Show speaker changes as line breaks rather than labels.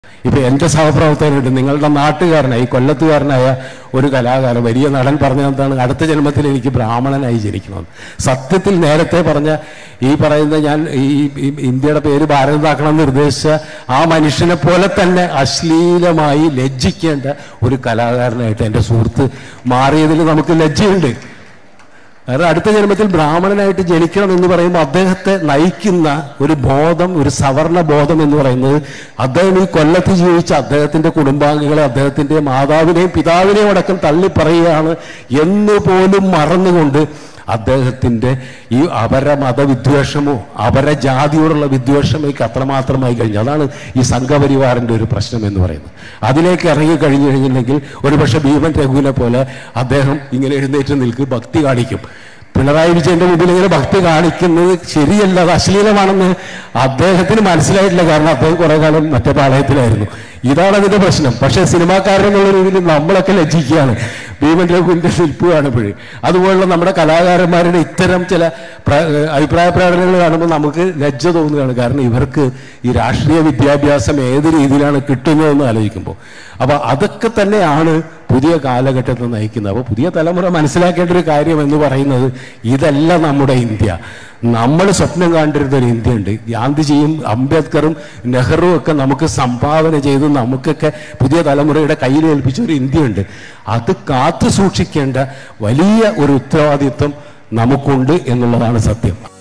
ഇപ്പം എൻ്റെ സഹപ്രവർത്തകരുണ്ട്, നിങ്ങളുടെ നാട്ടുകാരനായി കൊല്ലത്തുകാരനായ ഒരു കലാകാരൻ വലിയ നടൻ പറഞ്ഞതെന്താണ്, അടുത്ത ജന്മത്തിൽ എനിക്ക് ബ്രാഹ്മണനായി ജനിക്കണം. സത്യത്തിൽ നേരത്തെ പറഞ്ഞ ഈ പറയുന്ന ഞാൻ ഈ ഇന്ത്യയുടെ പേര് ഭാരതമാക്കണമെന്ന് നിർദ്ദേശിച്ച ആ മനുഷ്യനെ പോലെ തന്നെ അശ്ലീലമായി ലജ്ജിക്കേണ്ട ഒരു കലാകാരനായിട്ട് എൻ്റെ സുഹൃത്ത് മാറിയതിൽ നമുക്ക് ലജ്ജയുണ്ട്. കാരണം അടുത്ത ജന്മത്തിൽ ബ്രാഹ്മണനായിട്ട് ജനിക്കണം എന്ന് പറയുമ്പോൾ അദ്ദേഹത്തെ നയിക്കുന്ന ഒരു ബോധം, ഒരു സവർണ ബോധം എന്ന് പറയുന്നത് അദ്ദേഹം ഈ കൊല്ലത്ത് ജീവിച്ച അദ്ദേഹത്തിൻ്റെ കുടുംബാംഗങ്ങളെ, അദ്ദേഹത്തിൻ്റെ മാതാവിനെയും പിതാവിനെയും അടക്കം തള്ളിപ്പറയുകയാണ് എന്ന് പോലും മറന്നുകൊണ്ട് അദ്ദേഹത്തിൻ്റെ ഈ അവരെ മതവിദ്വേഷമോ അവരെ ജാതിയോടുള്ള വിദ്വേഷമേക്ക് അത്രമാത്രമായി കഴിഞ്ഞു. അതാണ് ഈ സംഘപരിവാറിൻ്റെ ഒരു പ്രശ്നം എന്ന് പറയുന്നത്. അതിലേക്ക് ഇറങ്ങി കഴിഞ്ഞു കഴിഞ്ഞിട്ടുണ്ടെങ്കിൽ ഒരുപക്ഷെ ഭീമൻ രഘുവിനെ പോലെ അദ്ദേഹം ഇങ്ങനെ എഴുന്നേറ്റ് നിൽക്കും, ഭക്തി കാണിക്കും. പിണറായി വിജയന്റെ മുമ്പിൽ ഇങ്ങനെ ഭക്തി കാണിക്കുന്നത് ശരിയല്ല, അത് അശ്ലീലമാണെന്ന് അദ്ദേഹത്തിന് മനസ്സിലായിട്ടില്ല. കാരണം അദ്ദേഹം കുറെ കാലം മറ്റേ പാളയത്തിലായിരുന്നു. ഇതാണ് അതിന്റെ പ്രശ്നം. പക്ഷെ സിനിമാക്കാരെന്നുള്ള രീതിയിൽ നമ്മളൊക്കെ ലജ്ജിക്കുകയാണ് ഭീമൻ രഘുവിന്റെ ശില്പ് കാണുമ്പോഴേ. അതുപോലുള്ള നമ്മുടെ കലാകാരന്മാരുടെ ഇത്തരം ചില അഭിപ്രായ പ്രകടനങ്ങൾ കാണുമ്പോൾ നമുക്ക് ലജ്ജ തോന്നുകയാണ്. കാരണം ഇവർക്ക് ഈ രാഷ്ട്രീയ വിദ്യാഭ്യാസം ഏത് രീതിയിലാണ് കിട്ടുന്നതെന്ന് ആലോചിക്കുമ്പോൾ. അപ്പൊ അതൊക്കെ തന്നെയാണ് പുതിയ കാലഘട്ടത്തെ നയിക്കുന്നത്. അപ്പോൾ പുതിയ തലമുറ മനസ്സിലാക്കേണ്ട ഒരു കാര്യം എന്ന് പറയുന്നത് ഇതല്ല നമ്മുടെ ഇന്ത്യ. നമ്മൾ സ്വപ്നം കണ്ടിരുന്ന ഒരു ഇന്ത്യ ഉണ്ട്. ഗാന്ധിജിയും അംബേദ്കറും നെഹ്റുവും ഒക്കെ നമുക്ക് സംഭാവന ചെയ്ത് നമുക്കൊക്കെ പുതിയ തലമുറയുടെ കയ്യിൽ ഏൽപ്പിച്ച ഒരു ഇന്ത്യ ഉണ്ട്. അത് കാത്തു സൂക്ഷിക്കേണ്ട വലിയ ഒരു ഉത്തരവാദിത്വം നമുക്കുണ്ട് എന്നുള്ളതാണ് സത്യം.